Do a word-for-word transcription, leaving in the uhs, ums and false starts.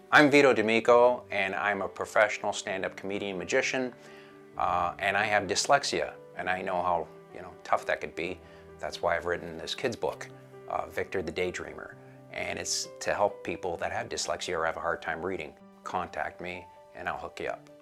I'm VITO D'AMICO, and I'm a professional stand-up comedian magician, uh, and I have dyslexia, and I know how you know tough that could be. That's why I've written this kid's book, uh, Victor the Daydreamer, and it's to help people that have dyslexia or have a hard time reading. Contact me, and I'll hook you up.